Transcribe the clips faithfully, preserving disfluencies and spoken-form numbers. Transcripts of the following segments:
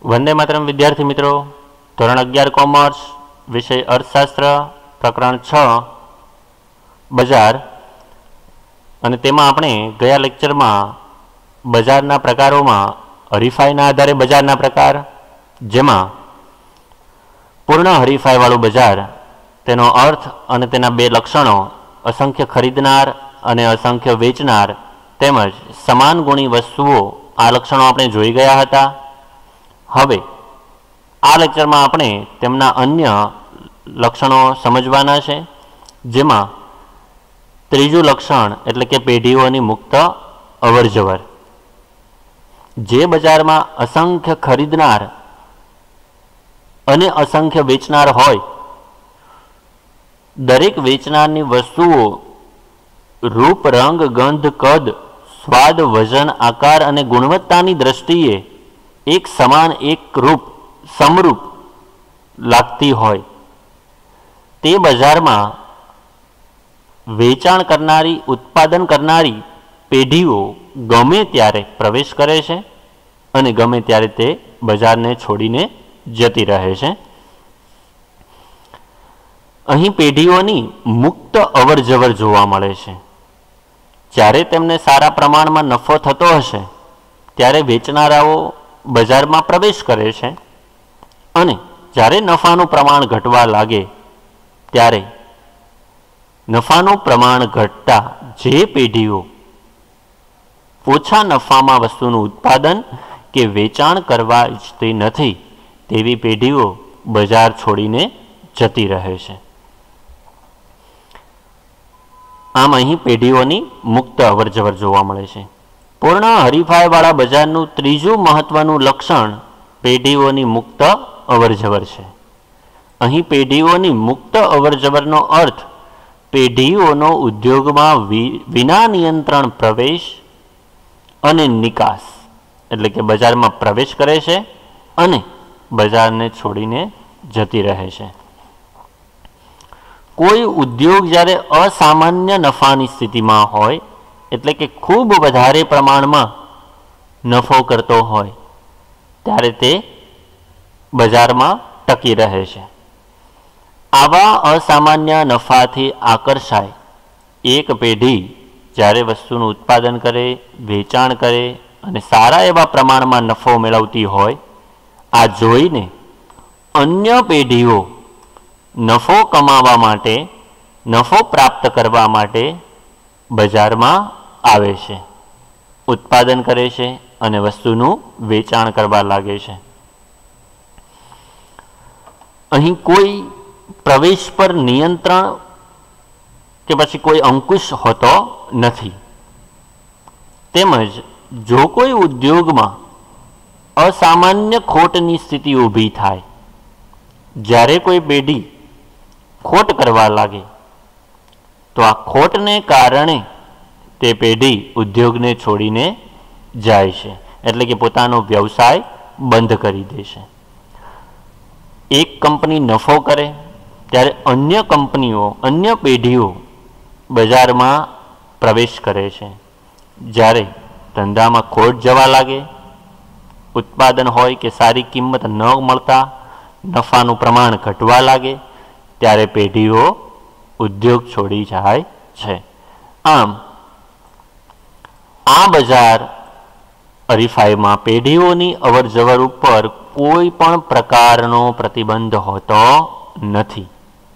वंदे मातरम विद्यार्थी मित्रों, धोरण अगियार कॉमर्स, विषय अर्थशास्त्र, प्रकरण छ बजार अने तेमां आपणे गया लेक्चर में बजारना प्रकारों में हरीफाईना आधारे बजारना प्रकार, जेमां पूर्ण हरीफाई वाळुं बजार, तेनो अर्थ अने तेना बे लक्षणों, असंख्य खरीदनार अने असंख्य वेचनार तेमज समान गुणी वस्तुओं, आ लक्षणों आपणे जोई गया हता। हवे आ लेक्चर में आपणे तेमना अन्य लक्षणों समझवाना छे, जेमां त्रीजु लक्षण एटले के पेढ़ीओनी मुक्त अवरजवर। जे बजार में असंख्य खरीदनार अने असंख्य वेचनार होय, दरेक वेचनारनी वस्तुओं रूप, रंग, गंध, कद, स्वाद, वजन, आकार अने गुणवत्तानी दृष्टिए एक समान, एक रूप, समरूप लागती होय, ते बजार में वेचाण करनारी, उत्पादन करनारी पेढ़ीओ गमे त्यारे प्रवेश करे छे अने गमे त्यारे ते बजार ने छोड़ीने जती रहे छे। अहीं पेढ़ीओनी मुक्त अवरजवर जोवा मळे छे। ज्यारे तेमने सारा प्रमाण में नफो थतो हशे त्यारे वेचनाराओ बजार में प्रवेश करे छे अने ज्यारे नफानुं प्रमाण घटवा लागे त्यारे नफानुं प्रमाण घटता जे पेढ़ीओ ओछा नफामां वस्तुनुं उत्पादन के वेचाण करवा इच्छती नथी तेवी पेढ़ीओ बजार छोड़ीने जती रहे छे। आम अहीं पेढ़ीओनी मुक्त अवरजवर जोवा मळे छे। पूर्ण हरीफाई वाळा बजारनुं त्रीजुं महत्वनुं लक्षण पेढ़ीओनी मुक्त अवरजवर छे। अहीं पेढ़ीओनी मुक्त अवरजवरनो अर्थ पेढ़ीओनो उद्योगमां विना नियंत्रण प्रवेश अने निकास एटले के बजार में प्रवेश करे छे अने बजार ने छोड़ीने जती रहे छे। कोई उद्योग ज्यारे असामान्य नफानी स्थिति में होय एटले के खूब वधारे प्रमाण में नफो करतो होय त्यारे ते बजार में टकी रहे छे। आवा असामान्य नफाथी आकर्षाय एक पेढ़ी ज्यारे वस्तुनुं उत्पादन करे, वेचाण करे अने सारा एवा प्रमाण में नफो मेळवती होय, आ जोईने अन्य पेढ़ीओ नफो कमावा माटे, नफो प्राप्त करवा माटे बजार में आवे छे, उत्पादन करे छे अने वस्तुनुं वेचाण करवा लागे छे। अहीं कोई प्रवेश पर नियंत्रण के पछी कोई अंकुश होतो नथी। तेमज जो कोई उद्योग में असामान्य खोटनी स्थिति ऊभी थाय, ज्यारे कोई पेढ़ी खोट करवा लागे तो आ खोट ने कारणे ते पेढ़ी उद्योग ने छोड़ीने जाय छे, एटले के पोतानो व्यवसाय बंध करी दे छे। एक कंपनी नफो करे त्यारे अन्य कंपनीओ, अन्य पेढ़ीओ बजार में प्रवेश करे छे। ज्यारे धंधा में खोट जवा लागे, उत्पादन होय के सारी किंमत न मळता नफानुं प्रमाण घटवा लागे त्यारे पेढ़ीओ उद्योग छोड़ी जाय छे। आम आ बजार हरीफाई में पेढ़ीओनी अवरजवर उपर कोई पण प्रकारनो प्रतिबंध होतो नथी।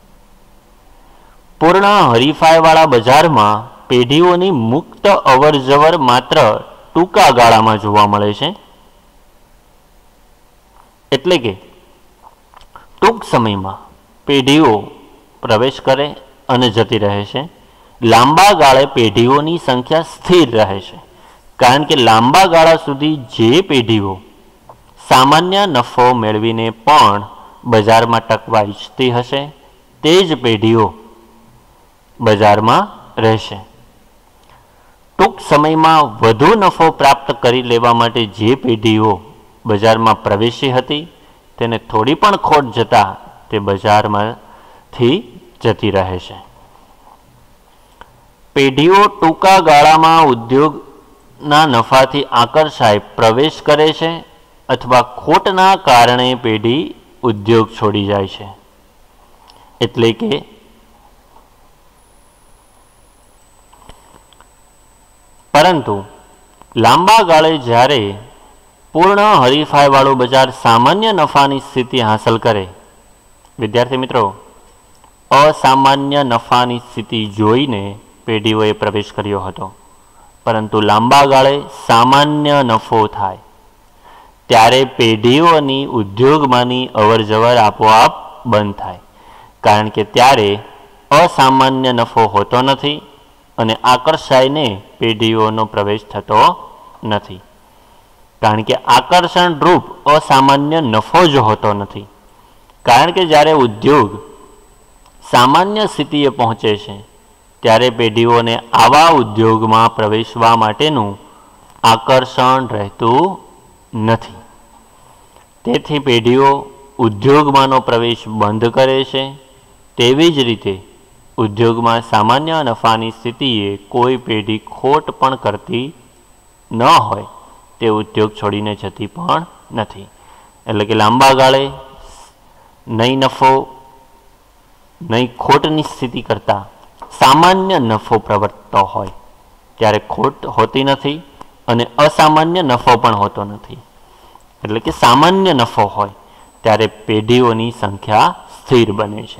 पूर्ण हरीफाई वाला बजार में पेढ़ीओनी मुक्त अवरजवर मात्र टूंका गाळा में जोवा मळे छे, एटले के टूंक समय में पेढ़ीओ प्रवेश करे अने जती रहे छे। लांबा गाळे पेढ़ीओनी संख्या स्थिर रहे छे, कारण के लांबा गाळा सुधी जे पेढ़ीओ सामान्य नफो मेळवीने पण बजार में टकवा इच्छती हशे ते ज पेढ़ीओ बजार में रहेशे। टूंक समय में वधु नफो प्राप्त करी लेवा माटे जे पेढ़ीओ बजार में प्रवेशी हती तेने थोड़ी पण खोट जता ते बजार में थी जती रहे छे। पेढ़ीओ टूंका गाळा में उद्योग ना नफाथी आकर्षाय प्रवेश करे छे अथवा खोटना कारणे पेढ़ी उद्योग छोड़ी जाय छे। एटले के परंतु लांबा गाळे ज्यारे पूर्ण हरीफाई वाळुं बजार सामान्य नफानी स्थिति हासिल करे, विद्यार्थी मित्रों असामान्य नफानी स्थिति जोईने पेढ़ीओए प्रवेश कर्यो हतो, परंतु लांबा गाळे सामान्य नफो थाय त्यारे पेढ़ीओनी उद्योगमांनी अवरजवर आपोआप बंध थाय, कारण के त्यारे असामान्य नफो होतो नथी अने आकर्षायने पेढ़ीओनो प्रवेश थतो नथी, कारण के आकर्षण रूप असामान्य नफो ज होतो नथी। कारण के ज्यारे उद्योग सामान्य स्थितिए पहोंचे छे त्यारे पेढ़ीओने आवा उद्योगमां प्रवेशवा माटेनुं आकर्षण रहेतुं नथी। तेथी पेढ़ीओ उद्योगमांनो प्रवेश बंध करे छे। तेवी ज रीते उद्योगमां सामान्य नफानी स्थितिए कोई पेढ़ी खोट पण करती न होय ते उद्योग छोड़ीने जती पण नथी। एटले के लांबा गाळे नहीं नफो नहीं खोटनी स्थिति करता सामान्य नफो प्रवर्ततो होय त्यारे खोट होती नथी अने असामान्य नफो पण होतो नथी। एटले के सामान्य नफो होय त्यारे पेढ़ीओनी संख्या स्थिर बने छे।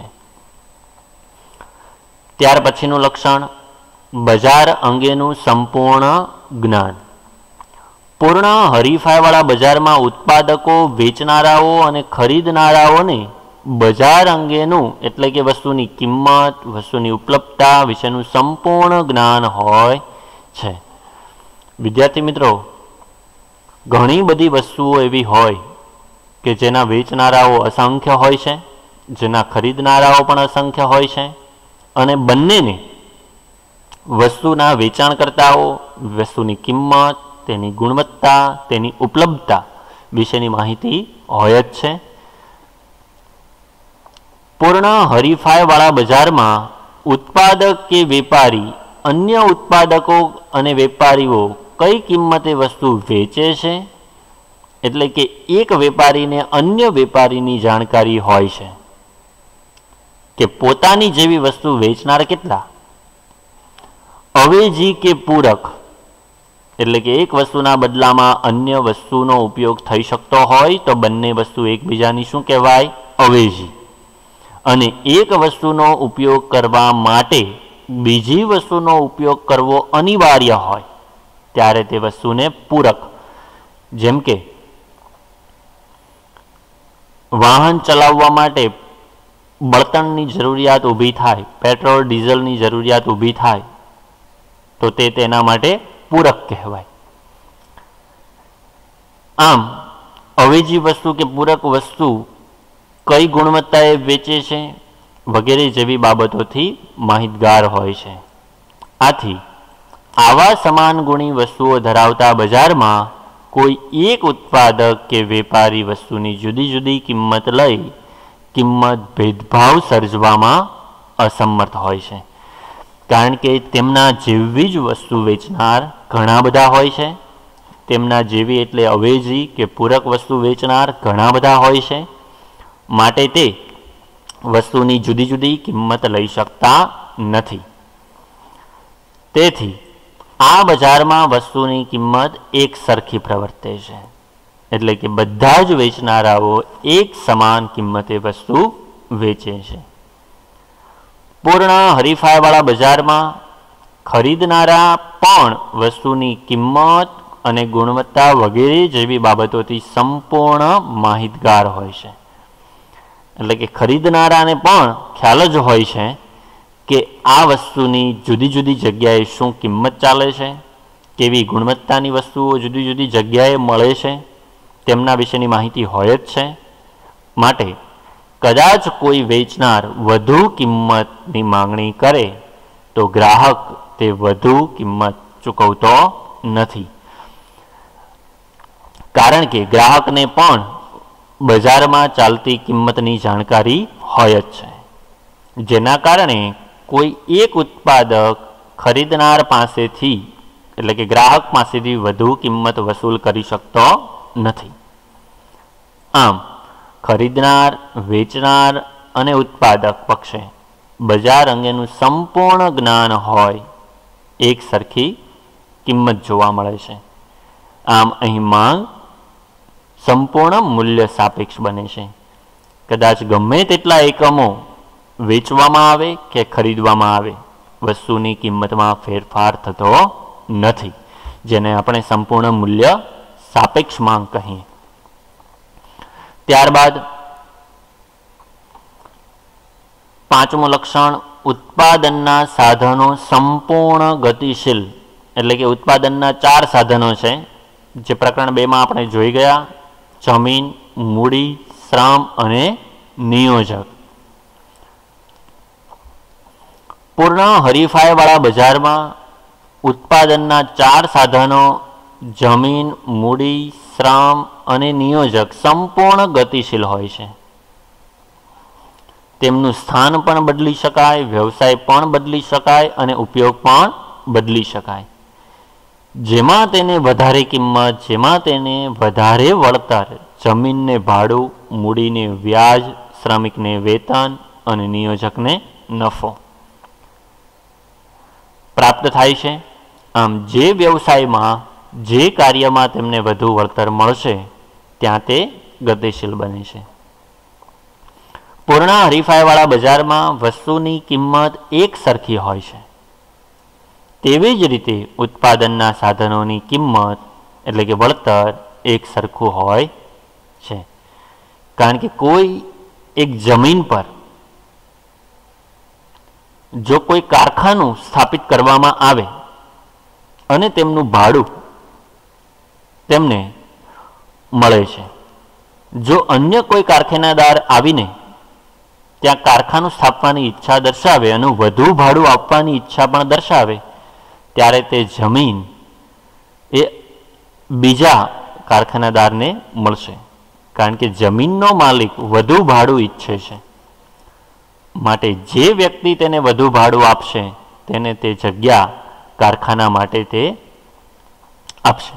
त्यार पछीनुं लक्षण बजार अंगेनुं संपूर्ण ज्ञान। पूर्ण हरीफाईवाळा बजारमां उत्पादको वेचनाराओ अने खरीदनाराओने बजार अंगेनुं एटले के वस्तुनी किंमत वस्तुनी उपलब्धता विशेनुं संपूर्ण ज्ञान होय छे। विद्यार्थी मित्रों घणी बधी वस्तुओ एवी होय के जेना वेचनाराओ असंख्य होय छे, जेना खरीदनाराओ पण असंख्य होय छे अने बंनेने वस्तुना वेचाणकर्ताओ वस्तुनी किंमत तेनी गुणवत्ता तेनी उपलब्धता विशेनी माहिती होय ज छे। पूर्ण हरीफाई वाला बजार में उत्पादक के वेपारी अन्य उत्पादकों अने वेपारीओ कई किंमते वस्तु वेचे छे, एटले के एक वेपारी ने अन्य वेपारी नी जाणकारी होय छे के पोतानी जेवी वस्तु वेचनार केटला। अवेजी के पूरक एटले के एक वस्तुना बदलामां अन्य वस्तुनो उपयोग थई शकतो होय तो बंने वस्तु एकबीजानी शुं कहेवाय अवेजी। अने एक वस्तुनो उपयोग करवा माटे बीजी वस्तुनो उपयोग करवो अनिवार्य होय त्यारे ते वस्तुने पूरक, जेम के वाहन चलाववा माटे बळतणनी जरूरियात ऊभी थाय, पेट्रोल डीजलनी जरूरियात ऊभी थाय तो ते तेना माटे पूरक कहेवाय। आम अवेजी वस्तु के पूरक वस्तु कई गुणवत्ताए वेचे छे वगैरह जेवी बाबतोथी माहितगार होय छे। आथी आवा समान गुणी वस्तुओ धरावता बजार में कोई एक उत्पादक के वेपारी वस्तुनी जुदी जुदी किंमत लई किंमत भेदभाव सर्जवामां असमर्थ होय छे, कारण के तेमना जेवी ज वस्तु वेचनार घणा बधा होय छे। तेमना जेवी एटले अवेजी के पूरक वस्तु वेचनार घणा बधा होय छे, माटे ते वस्तुनी जुदी जुदी किंमत लई शकता नथी। तेथी आ बजारमां वस्तुनी किंमत एक सरखी प्रवर्ते छे, एटले के बधा ज वेचनाराओ एक समान किंमते वस्तु वेचे छे। पूर्ण हरीफाईवाळा बजारमां खरीदनारा पण वस्तुनी किंमत अने गुणवत्ता वगैरे जेवी बाबतोथी संपूर्ण माहितगार होय छे। एटले के खरीदनाराने पण ख्याल ज होय छे के आ वस्तुनी जुदी जुदी जग्याए शुं किंमत चाले छे, केवी गुणवत्तानी वस्तुओ जुदी जुदी जग्याए मळे छे तेमना विशेनी माहिती होय ज छे। माटे कदाच कोई वेचनार वधु किंमतनी मांगणी करे तो ग्राहक ते वधु किंमत चूकवतो नथी, कारण के ग्राहक ने पण बजार में चालती किंमतनी जाणकारी होय ज छे। जेना कारणे कोई एक उत्पादक खरीदनार पासेथी एटले के ग्राहक पासेथी वधु किंमत वसूल करी शकतो नथी। આમ ખરીદનાર, વેચનાર અને ઉત્પાદક પક્ષે બજાર અંગેનું સંપૂર્ણ જ્ઞાન હોય એક સરખી કિંમત જોવા મળે છે. આમ અહીં માંગ સંપૂર્ણ મૂલ્ય સાપેક્ષ બને છે. કદાચ ગમે તેટલા એકમો વેચવામાં આવે કે ખરીદવામાં આવે, વસ્તુની કિંમતમાં ફેરફાર થતો નથી, જેને આપણે સંપૂર્ણ મૂલ્ય સાપેક્ષ માંગ કહીએ. ત્યારબાદ પાંચમું લક્ષણ, ઉત્પાદનના સાધનો સંપૂર્ણ ગતિશીલ. એટલે કે ઉત્પાદનના ચાર સાધનો છે, જે પ્રકરણ બે માં આપણે જોઈ ગયા: જમીન, મૂડી, શ્રમ અને નિયોજક. પૂર્ણ હરીફાઈવાળા બજારમાં ઉત્પાદનના ચાર સાધનો જમીન, મૂડી, શ્રમ અને નિયોજક સંપૂર્ણ ગતિશીલ હોય છે. તેમનું સ્થાન પણ બદલી શકાય, વ્યવસાય પણ બદલી શકાય અને ઉપયોગ પણ બદલી શકાય. જેમાં તેને વધારે કિંમત, જેમાં તેને વધારે વળતર, જમીનને ભાડું, મૂડીને વ્યાજ, શ્રમિકને વેતન અને નિયોજકને નફો પ્રાપ્ત થાય છે. આમ જે વ્યવસાયમાં, જે કાર્યમાં તેમને વધુ વળતર મળશે ત્યાં તે ગતિશીલ બને છે. પૂર્ણ હરીફાઈવાળા બજારમાં વસ્તુની કિંમત એક સરખી હોય છે. તેવી જ રીતે ઉત્પાદનના સાધનોની કિંમત એટલે કે વળતર એક સરખું હોય છે. કારણ કે કોઈ એક જમીન પર જો કોઈ કારખાનું સ્થાપિત કરવામાં આવે અને તેમનું ભાડું તેમને મળે છે, જો અન્ય કોઈ કારખાનેદાર આવીને ત્યાં કારખાનું સ્થાપવાની ઈચ્છા દર્શાવે અને વધુ ભાડું આપવાની ઈચ્છા પણ દર્શાવે, ત્યારે તે જમીન એ બીજા કારખાનેદારને મળશે. કારણ કે જમીનનો માલિક વધુ ભાડું ઈચ્છે છે, માટે જે વ્યક્તિ તેને વધુ ભાડું આપશે તેને તે જગ્યા કારખાના માટે તે આપશે.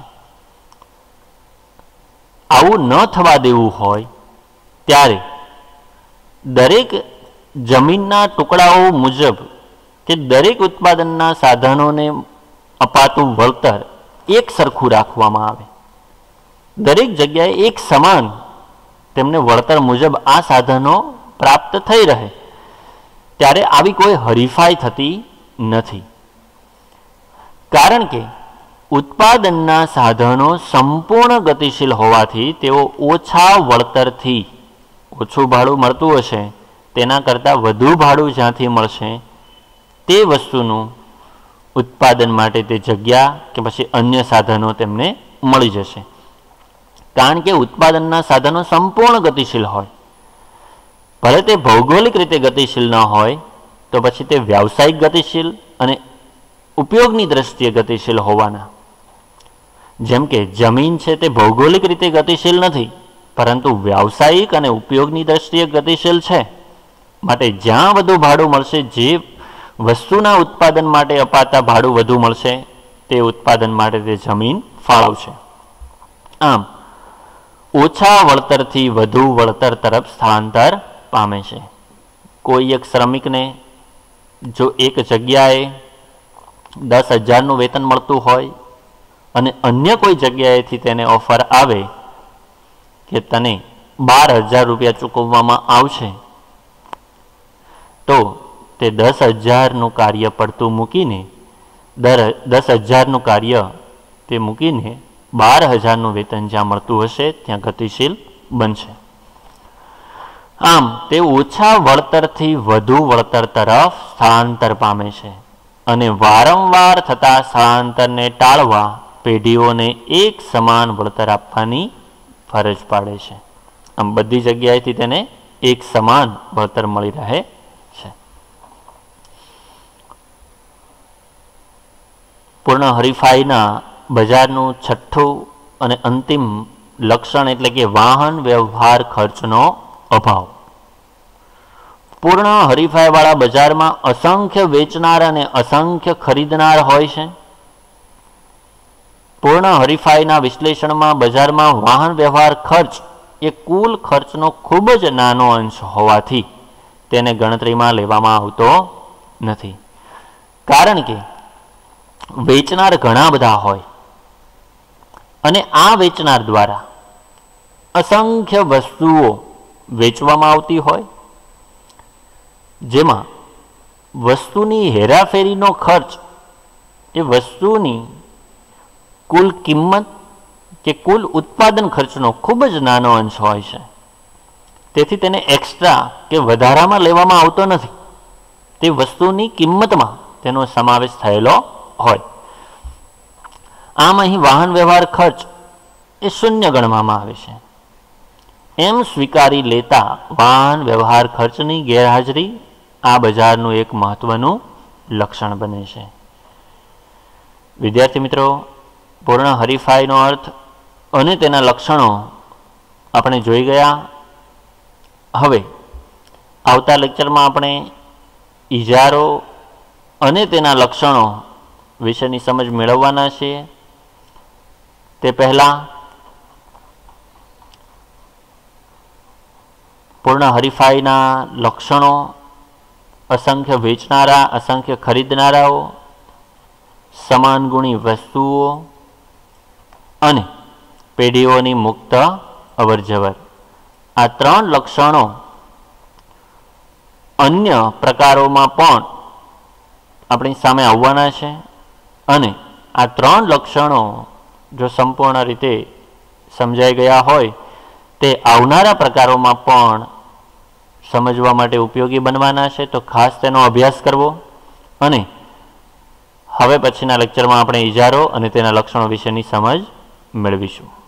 આવું ન થવા દેવું હોય ત્યારે દરેક જમીનના ટુકડાઓ મુજબ કે દરેક ઉત્પાદનના સાધનોને અપાતું વળતર એક સરખું રાખવામાં આવે. દરેક જગ્યાએ એક સમાન તેમને વળતર મુજબ આ સાધનો પ્રાપ્ત થઈ રહે, ત્યારે આવી કોઈ હરીફાઈ થતી નથી. કારણ કે ઉત્પાદનના સાધનો સંપૂર્ણ ગતિશીલ હોવાથી તેઓ ઓછા વળતરથી, ઓછું ભાડું મળતું હશે તેના કરતાં વધુ ભાડું જ્યાંથી મળશે તે વસ્તુનું ઉત્પાદન માટે તે જગ્યા કે પછી અન્ય સાધનો તેમને મળી જશે. કારણ કે ઉત્પાદનના સાધનો સંપૂર્ણ ગતિશીલ હોય, ભલે તે ભૌગોલિક રીતે ગતિશીલ ન હોય તો પછી તે વ્યાવસાયિક ગતિશીલ અને ઉપયોગની દ્રષ્ટિએ ગતિશીલ હોવાના. જેમ કે જમીન છે તે ભૌગોલિક રીતે ગતિશીલ નથી, પરંતુ વ્યાવસાયિક અને ઉપયોગની દ્રષ્ટિએ ગતિશીલ છે. માટે જ્યાં વધુ ભાડું મળશે, જે વસ્તુના ઉત્પાદન માટે અપાતા ભાડું વધુ મળશે તે ઉત્પાદન માટે તે જમીન ફાળવશે. આમ ઓછા વળતરથી વધુ વળતર તરફ સ્થળાંતર પામે છે. કોઈ એક શ્રમિકને જો એક જગ્યાએ દસ હજારનું વેતન મળતું હોય અને અન્ય કોઈ જગ્યાએથી તેને ઓફર આવે કે તને બાર હજાર રૂપિયા ચૂકવવામાં આવશે, તો તે દસ હજારનું કાર્ય પડતું મૂકીને દર દસ હજારનું કાર્ય તે મૂકીને બાર હજારનું વેતન જ્યાં મળતું હશે ત્યાં ગતિશીલ બનશે. આમ તે ઓછા વળતરથી વધુ વળતર તરફ સ્થળાંતર પામે છે અને વારંવાર થતા સ્થળાંતરને ટાળવા પેઢીઓને એક સમાન વળતર આપવાની ફરજ પાડે છે. આમ બધી જગ્યાએથી તેને એક સમાન વળતર મળી રહે છે. પૂર્ણ હરીફાઈના બજારનું છઠ્ઠું અને અંતિમ લક્ષણ એટલે કે વાહન વ્યવહાર ખર્ચનો અભાવ. પૂર્ણ હરીફાઈવાળા બજારમાં અસંખ્ય વેચનાર અને અસંખ્ય ખરીદનાર હોય છે. પૂર્ણ હરીફાઈના વિશ્લેષણમાં બજારમાં વાહન વ્યવહાર ખર્ચ એ કુલ ખર્ચનો ખૂબ જ નાનો અંશ હોવાથી તેને ગણતરીમાં લેવામાં આવતો નથી. કારણ કે વેચનાર ઘણા બધા હોય અને આ વેચનાર દ્વારા અસંખ્ય વસ્તુઓ વેચવામાં આવતી હોય, જેમાં વસ્તુની હેરાફેરીનો ખર્ચ એ વસ્તુની કુલ કિંમત કે કુલ ઉત્પાદન ખર્ચનો ખૂબ જ નાનો અંશ હોય છે. તેથી તેને એક્સ્ટ્રા કે વધારામાં લેવામાં આવતો નથી. તે વસ્તુની કિંમતમાં તેનો સમાવેશ થયેલો હોય. આમ અહીં વાહન વ્યવહાર ખર્ચ એ શૂન્ય ગણવામાં આવે છે. એમ સ્વીકારી લેતા વાહન વ્યવહાર ખર્ચની ગેરહાજરી આ બજારનું એક મહત્વનું લક્ષણ બને છે. વિદ્યાર્થી મિત્રો, પૂર્ણ હરીફાઈનો અર્થ અને તેના લક્ષણો આપણે જોઈ ગયા. હવે આવતા લેક્ચરમાં આપણે ઇજારો અને તેના લક્ષણો વિશેની સમજ મેળવવાના છીએ. તે પહેલાં પૂર્ણ હરીફાઈના લક્ષણો, અસંખ્ય વેચનારા, અસંખ્ય ખરીદનારાઓ, સમાન ગુણી વસ્તુઓ અને પેઢીઓની મુક્ત અવરજવર, આ ત્રણ લક્ષણો અન્ય પ્રકારોમાં પણ આપણી સામે આવવાના છે. અને આ ત્રણ લક્ષણો જો સંપૂર્ણ રીતે સમજાઈ ગયા હોય તે આવનારા પ્રકારોમાં પણ સમજવા માટે ઉપયોગી બનવાના છે. તો ખાસ તેનો અભ્યાસ કરવો. અને હવે પછીના લેક્ચરમાં આપણે ઇજારો અને તેના લક્ષણો વિશેની સમજ મેળવીશું.